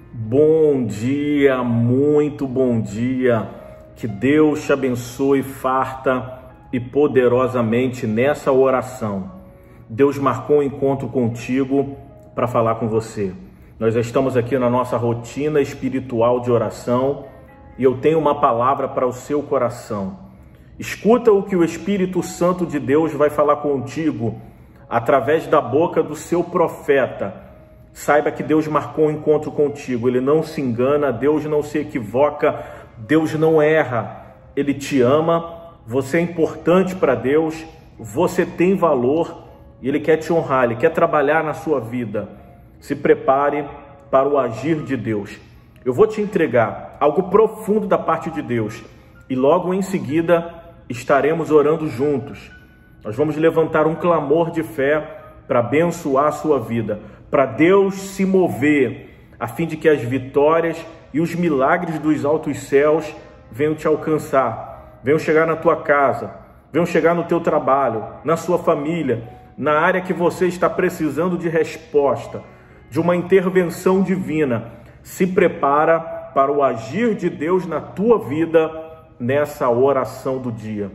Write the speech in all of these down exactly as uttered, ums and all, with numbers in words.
Bom dia, muito bom dia. Que Deus te abençoe farta e poderosamente nessa oração. Deus marcou um encontro contigo para falar com você. Nós estamos aqui na nossa rotina espiritual de oração e eu tenho uma palavra para o seu coração. Escuta o que o Espírito Santo de Deus vai falar contigo através da boca do seu profeta. Saiba que Deus marcou um encontro contigo, Ele não se engana, Deus não se equivoca, Deus não erra, Ele te ama, você é importante para Deus, você tem valor e Ele quer te honrar, Ele quer trabalhar na sua vida. Se prepare para o agir de Deus. Eu vou te entregar algo profundo da parte de Deus e logo em seguida estaremos orando juntos. Nós vamos levantar um clamor de fé para abençoar a sua vida, para Deus se mover, a fim de que as vitórias e os milagres dos altos céus venham te alcançar, venham chegar na tua casa, venham chegar no teu trabalho, na sua família, na área que você está precisando de resposta, de uma intervenção divina. Se prepara para o agir de Deus na tua vida nessa oração do dia.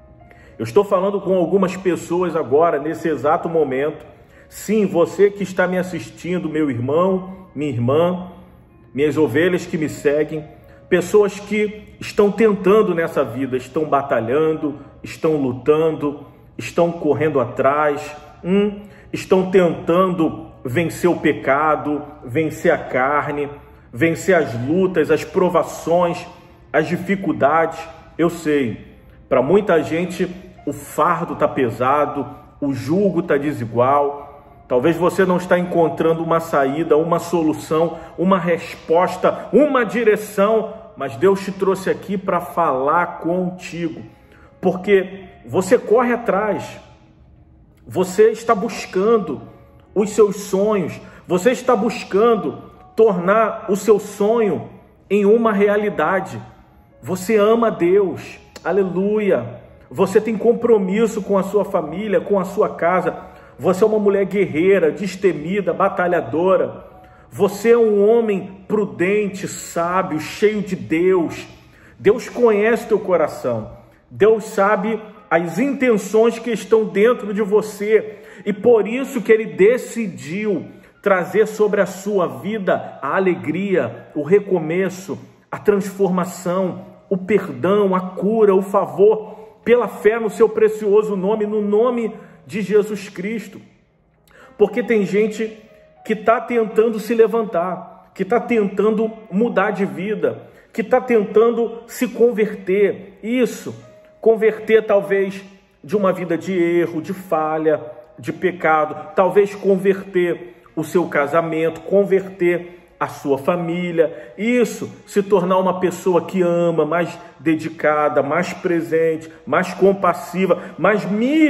Eu estou falando com algumas pessoas agora, nesse exato momento. Sim, você que está me assistindo, meu irmão, minha irmã, minhas ovelhas que me seguem, pessoas que estão tentando nessa vida, estão batalhando, estão lutando, estão correndo atrás, hum, estão tentando vencer o pecado, vencer a carne, vencer as lutas, as provações, as dificuldades. Eu sei, para muita gente o fardo está pesado, o jugo está desigual. Talvez você não está encontrando uma saída, uma solução, uma resposta, uma direção, mas Deus te trouxe aqui para falar contigo, porque você corre atrás, você está buscando os seus sonhos, você está buscando tornar o seu sonho em uma realidade. Você ama Deus, aleluia. Você tem compromisso com a sua família, com a sua casa. Você é uma mulher guerreira, destemida, batalhadora. Você é um homem prudente, sábio, cheio de Deus. Deus conhece teu coração. Deus sabe as intenções que estão dentro de você. E por isso que Ele decidiu trazer sobre a sua vida a alegria, o recomeço, a transformação, o perdão, a cura, o favor, pela fé no seu precioso nome, no nome de Jesus Cristo. Porque tem gente que está tentando se levantar, que está tentando mudar de vida, que está tentando se converter. Isso, converter talvez de uma vida de erro, de falha, de pecado, talvez converter o seu casamento, converter a sua família, isso, se tornar uma pessoa que ama, mais dedicada, mais presente, mais compassiva, mais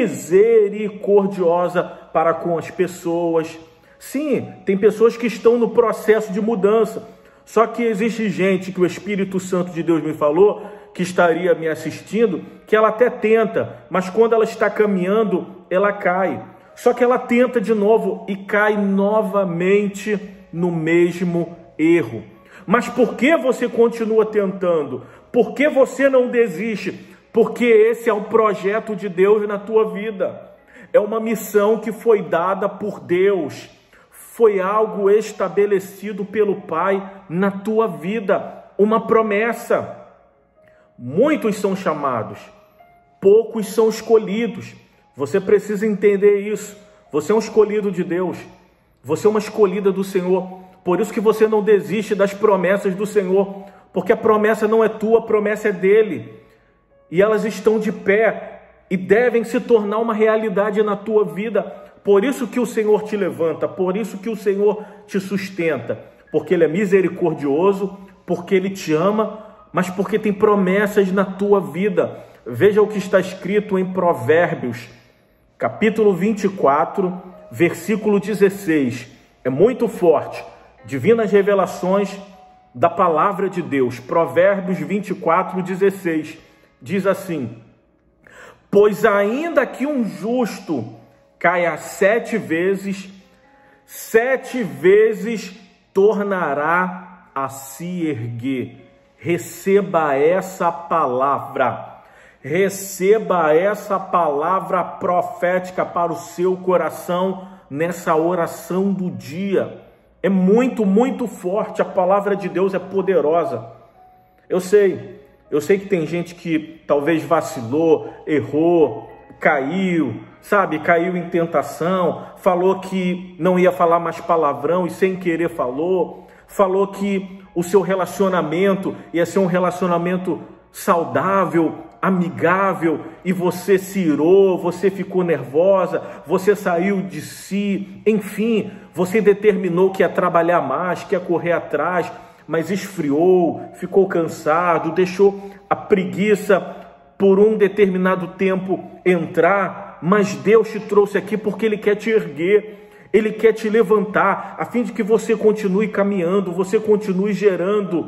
misericordiosa para com as pessoas. Sim, tem pessoas que estão no processo de mudança, só que existe gente que o Espírito Santo de Deus me falou, que estaria me assistindo, que ela até tenta, mas quando ela está caminhando, ela cai. Só que ela tenta de novo e cai novamente no mesmo erro. Mas por que você continua tentando? Por que você não desiste? Porque esse é o projeto de Deus na tua vida. É uma missão que foi dada por Deus. Foi algo estabelecido pelo Pai na tua vida. Uma promessa. Muitos são chamados, poucos são escolhidos. Você precisa entender isso. Você é um escolhido de Deus. Você é uma escolhida do Senhor. Por isso que você não desiste das promessas do Senhor. Porque a promessa não é tua, a promessa é dele. E elas estão de pé e devem se tornar uma realidade na tua vida. Por isso que o Senhor te levanta, por isso que o Senhor te sustenta. Porque Ele é misericordioso, porque Ele te ama, mas porque tem promessas na tua vida. Veja o que está escrito em Provérbios, capítulo vinte e quatro, versículo dezesseis. É muito forte. Divinas revelações da palavra de Deus. Provérbios vinte e quatro, dezesseis. Diz assim: pois ainda que um justo caia sete vezes, sete vezes tornará a se erguer. Receba essa palavra, receba essa palavra profética para o seu coração nessa oração do dia. É muito, muito forte, a palavra de Deus é poderosa. Eu sei, eu sei que tem gente que talvez vacilou, errou, caiu, sabe, caiu em tentação, falou que não ia falar mais palavrão e sem querer falou, falou que o seu relacionamento ia ser um relacionamento saudável, amigável, e você se irou, você ficou nervosa, você saiu de si, enfim, você determinou que ia trabalhar mais, que ia correr atrás, mas esfriou, ficou cansado, deixou a preguiça por um determinado tempo entrar, mas Deus te trouxe aqui porque Ele quer te erguer, Ele quer te levantar, a fim de que você continue caminhando, você continue gerando.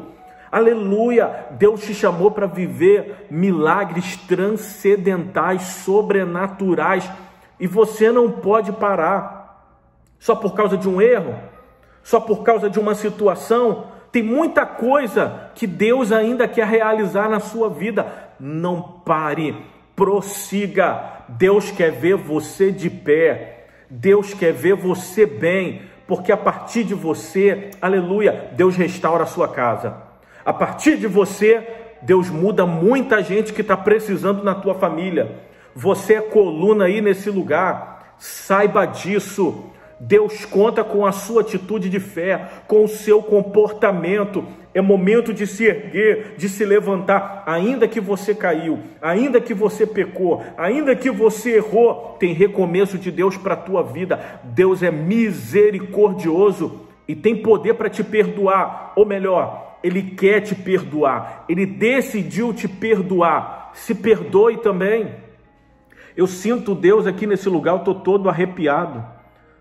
Aleluia! Deus te chamou para viver milagres transcendentais, sobrenaturais, e você não pode parar só por causa de um erro, só por causa de uma situação. Tem muita coisa que Deus ainda quer realizar na sua vida. Não pare, prossiga. Deus quer ver você de pé, Deus quer ver você bem, porque a partir de você, aleluia, Deus restaura a sua casa. A partir de você, Deus muda muita gente que está precisando na tua família. Você é coluna aí nesse lugar, saiba disso. Deus conta com a sua atitude de fé, com o seu comportamento. É momento de se erguer, de se levantar, ainda que você caiu, ainda que você pecou, ainda que você errou, tem recomeço de Deus para a tua vida. Deus é misericordioso e tem poder para te perdoar, ou melhor, Ele quer te perdoar, Ele decidiu te perdoar. Se perdoe também. Eu sinto Deus aqui nesse lugar, eu estou todo arrepiado.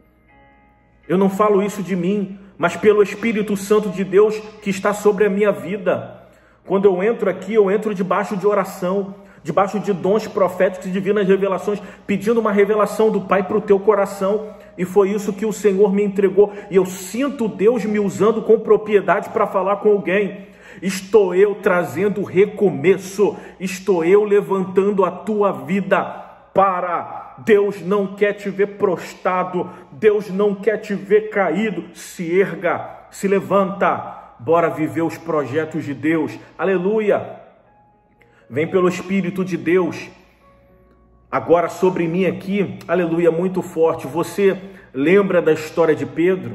Eu não falo isso de mim, mas pelo Espírito Santo de Deus que está sobre a minha vida. Quando eu entro aqui, eu entro debaixo de oração, debaixo de dons proféticos e divinas revelações, pedindo uma revelação do Pai para o teu coração. E foi isso que o Senhor me entregou. E eu sinto Deus me usando com propriedade para falar com alguém. Estou eu trazendo recomeço, estou eu levantando a tua vida. Para, Deus não quer te ver prostrado, Deus não quer te ver caído. Se erga, se levanta, bora viver os projetos de Deus, aleluia. Vem pelo Espírito de Deus. Agora sobre mim aqui, aleluia, muito forte. Você lembra da história de Pedro?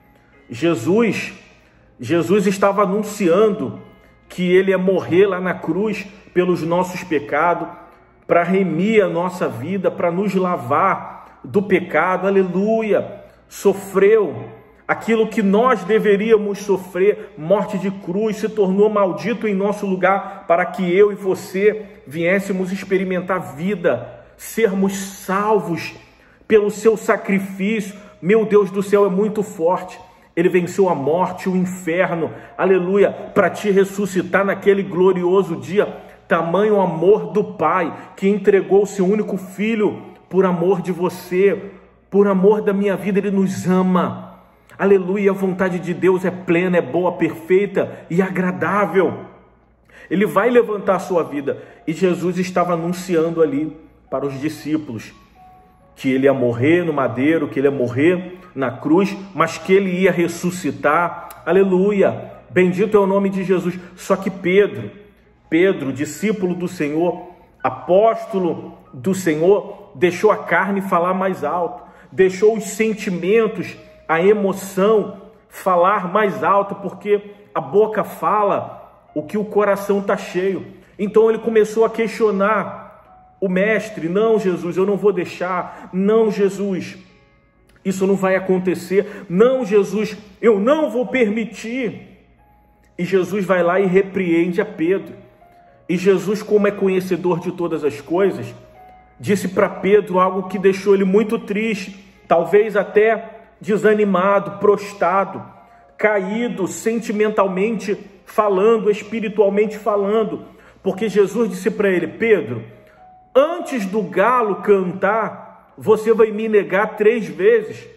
Jesus, Jesus estava anunciando que ele ia morrer lá na cruz pelos nossos pecados, para remir a nossa vida, para nos lavar do pecado, aleluia. Sofreu aquilo que nós deveríamos sofrer, morte de cruz, se tornou maldito em nosso lugar, para que eu e você viéssemos experimentar vida, sermos salvos pelo seu sacrifício. Meu Deus do céu, é muito forte. Ele venceu a morte, o inferno, aleluia, para te ressuscitar naquele glorioso dia. Tamanho amor do Pai, que entregou o seu único Filho por amor de você, por amor da minha vida. Ele nos ama, aleluia. A vontade de Deus é plena, é boa, perfeita e agradável. Ele vai levantar a sua vida. E Jesus estava anunciando ali para os discípulos que ele ia morrer no madeiro, que ele ia morrer na cruz, mas que ele ia ressuscitar, aleluia. Bendito é o nome de Jesus. Só que Pedro, Pedro, discípulo do Senhor, apóstolo do Senhor, deixou a carne falar mais alto, deixou os sentimentos, a emoção falar mais alto, porque a boca fala o que o coração está cheio. Então ele começou a questionar o mestre. Não, Jesus, eu não vou deixar. Não, Jesus, isso não vai acontecer. Não, Jesus, eu não vou permitir. E Jesus vai lá e repreende a Pedro. E Jesus, como é conhecedor de todas as coisas, disse para Pedro algo que deixou ele muito triste, talvez até desanimado, prostrado, caído sentimentalmente falando, espiritualmente falando, porque Jesus disse para ele: Pedro, antes do galo cantar, você vai me negar três vezes.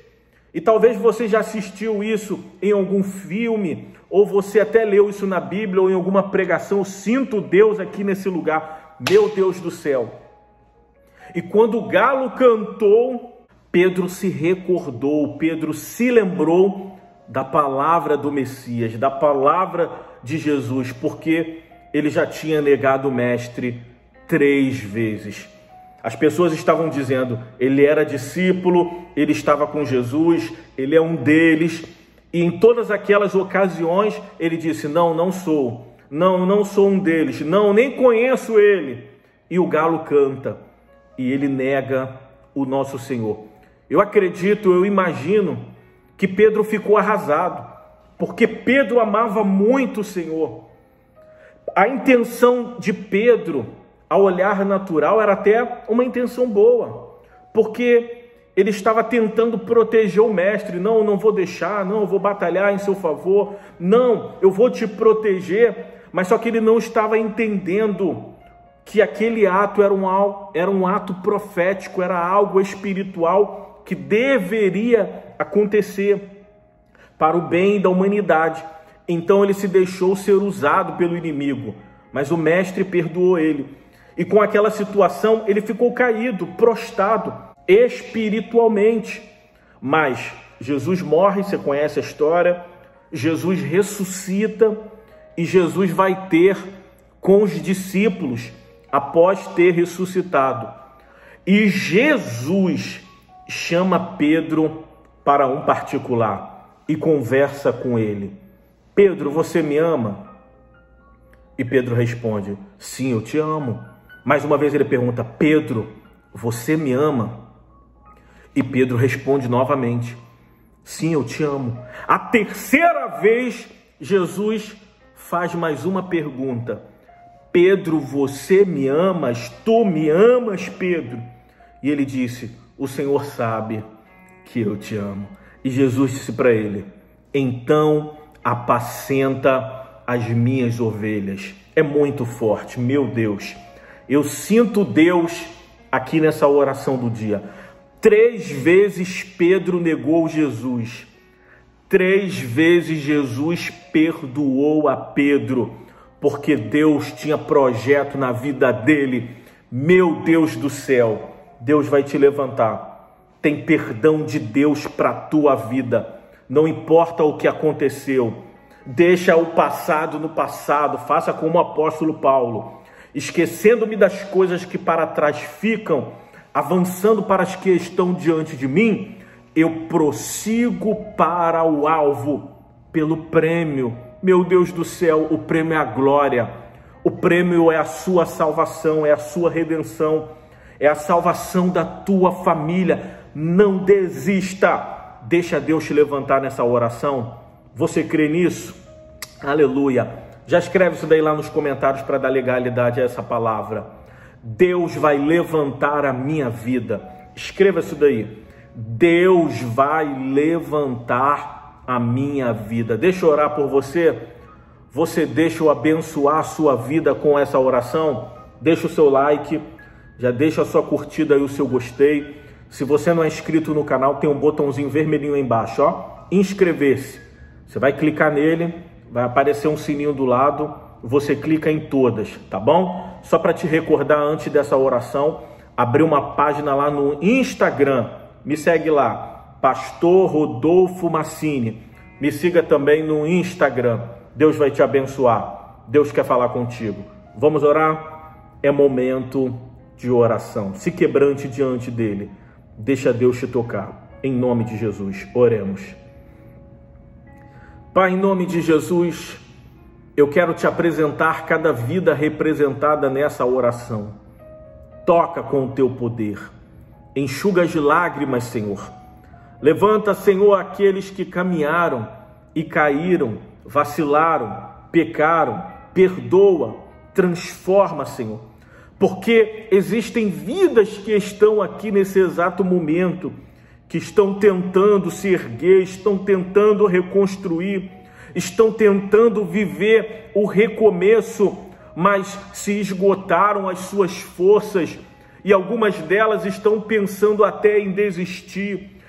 E talvez você já assistiu isso em algum filme, ou você até leu isso na Bíblia ou em alguma pregação. Eu sinto Deus aqui nesse lugar, meu Deus do céu. E quando o galo cantou, Pedro se recordou, Pedro se lembrou da palavra do Messias, da palavra de Jesus, porque ele já tinha negado o mestre três vezes. As pessoas estavam dizendo, ele era discípulo, ele estava com Jesus, ele é um deles. E em todas aquelas ocasiões, ele disse, não, não sou, não, não sou um deles, não, nem conheço ele. E o galo canta, e ele nega o nosso Senhor. Eu acredito, eu imagino que Pedro ficou arrasado, porque Pedro amava muito o Senhor. A intenção de Pedro, ao olhar natural, era até uma intenção boa, porque ele estava tentando proteger o mestre. Não, eu não vou deixar, não, eu vou batalhar em seu favor, não, eu vou te proteger. Mas só que ele não estava entendendo que aquele ato era um, era um ato profético, era algo espiritual que deveria acontecer para o bem da humanidade. Então ele se deixou ser usado pelo inimigo, mas o mestre perdoou ele. E com aquela situação ele ficou caído, prostrado espiritualmente. Mas Jesus morre, você conhece a história, Jesus ressuscita e Jesus vai ter com os discípulos após ter ressuscitado. E Jesus chama Pedro para um particular e conversa com ele. Pedro, você me ama? E Pedro responde, sim, eu te amo. Mais uma vez ele pergunta, Pedro, você me ama? E Pedro responde novamente, sim, eu te amo. A terceira vez, Jesus faz mais uma pergunta. Pedro, você me amas? Tu me amas, Pedro? E ele disse, o Senhor sabe que eu te amo. E Jesus disse para ele, então apacenta as minhas ovelhas. É muito forte, meu Deus. Eu sinto Deus aqui nessa oração do dia. Três vezes Pedro negou Jesus. Três vezes Jesus perdoou a Pedro, porque Deus tinha projeto na vida dele. Meu Deus do céu, Deus vai te levantar. Tem perdão de Deus para a tua vida. Não importa o que aconteceu. Deixa o passado no passado. Faça como o apóstolo Paulo. Esquecendo-me das coisas que para trás ficam, avançando para as que estão diante de mim, eu prossigo para o alvo, pelo prêmio. Meu Deus do céu, o prêmio é a glória. O prêmio é a sua salvação, é a sua redenção, é a salvação da tua família. Não desista. Deixa Deus te levantar nessa oração. Você crê nisso? Aleluia. Já escreve isso daí lá nos comentários para dar legalidade a essa palavra. Deus vai levantar a minha vida. Escreva isso daí. Deus vai levantar a minha vida. Deixa eu orar por você. Você deixa eu abençoar a sua vida com essa oração? Deixa o seu like, já deixa a sua curtida e o seu gostei. Se você não é inscrito no canal, tem um botãozinho vermelhinho aí embaixo, ó, inscrever-se. Você vai clicar nele, vai aparecer um sininho do lado, você clica em todas, tá bom? Só para te recordar, antes dessa oração, abri uma página lá no Instagram, me segue lá, Pastor Rodolfo Massini. Me siga também no Instagram. Deus vai te abençoar. Deus quer falar contigo. Vamos orar? É momento de oração. Se quebrante diante dele. Deixa Deus te tocar. Em nome de Jesus, oremos. Pai, em nome de Jesus, eu quero te apresentar cada vida representada nessa oração. Toca com o teu poder. Enxuga de lágrimas, Senhor. Levanta, Senhor, aqueles que caminharam e caíram, vacilaram, pecaram. Perdoa, transforma, Senhor. Porque existem vidas que estão aqui nesse exato momento, que estão tentando se erguer, estão tentando reconstruir, estão tentando viver o recomeço, mas se esgotaram as suas forças e algumas delas estão pensando até em desistir,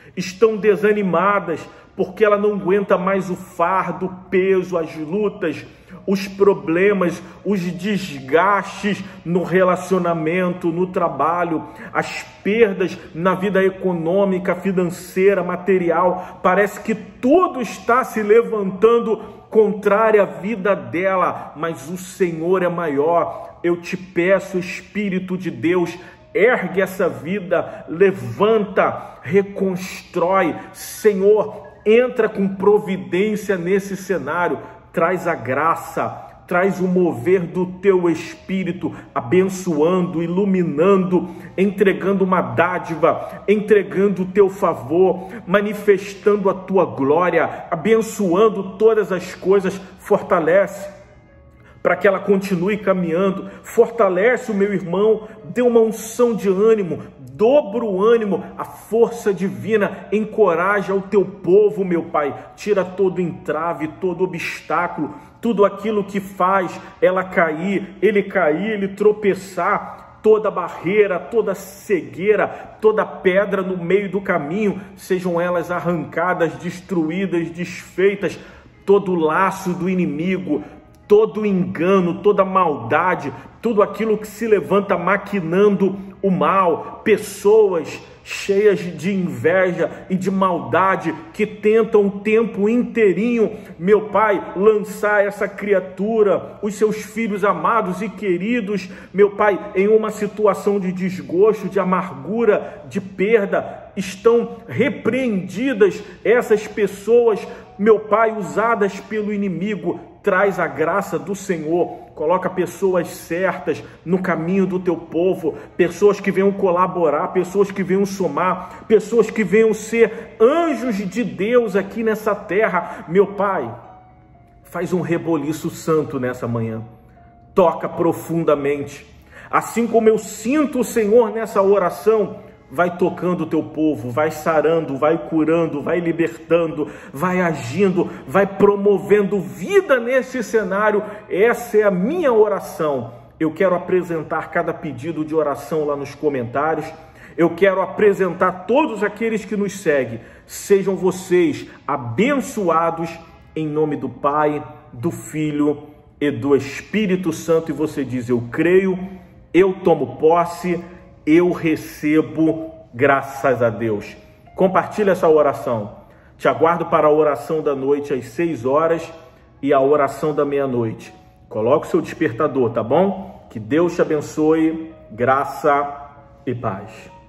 estão desanimadas porque ela não aguenta mais o fardo, o peso, as lutas, os problemas, os desgastes no relacionamento, no trabalho, as perdas na vida econômica, financeira, material. Parece que tudo está se levantando contrária à vida dela, mas o Senhor é maior. Eu te peço, Espírito de Deus, ergue essa vida, levanta, reconstrói. Senhor, entra com providência nesse cenário, traz a graça, traz o mover do teu Espírito, abençoando, iluminando, entregando uma dádiva, entregando o teu favor, manifestando a tua glória, abençoando todas as coisas. Fortalece para que ela continue caminhando, fortalece o meu irmão, dê uma unção de ânimo, dobra o ânimo, a força divina, encoraja o teu povo, meu Pai, tira todo entrave, todo obstáculo, tudo aquilo que faz ela cair, ele cair, ele tropeçar, toda barreira, toda cegueira, toda pedra no meio do caminho, sejam elas arrancadas, destruídas, desfeitas, todo laço do inimigo, todo engano, toda maldade, tudo aquilo que se levanta maquinando o mal, pessoas cheias de inveja e de maldade que tentam o tempo inteirinho, meu Pai, lançar essa criatura, os seus filhos amados e queridos, meu Pai, em uma situação de desgosto, de amargura, de perda. Estão repreendidas essas pessoas, meu Pai, usadas pelo inimigo. Traz a graça do Senhor, coloca pessoas certas no caminho do teu povo, pessoas que venham colaborar, pessoas que venham somar, pessoas que venham ser anjos de Deus aqui nessa terra. Meu Pai, faz um reboliço santo nessa manhã, toca profundamente, assim como eu sinto o Senhor nessa oração. Vai tocando o teu povo, vai sarando, vai curando, vai libertando, vai agindo, vai promovendo vida nesse cenário. Essa é a minha oração. Eu quero apresentar cada pedido de oração lá nos comentários. Eu quero apresentar todos aqueles que nos seguem. Sejam vocês abençoados em nome do Pai, do Filho e do Espírito Santo. E você diz: eu creio, eu tomo posse, eu recebo, graças a Deus. Compartilha essa oração. Te aguardo para a oração da noite às seis horas e a oração da meia-noite. Coloque o seu despertador, tá bom? Que Deus te abençoe, graça e paz.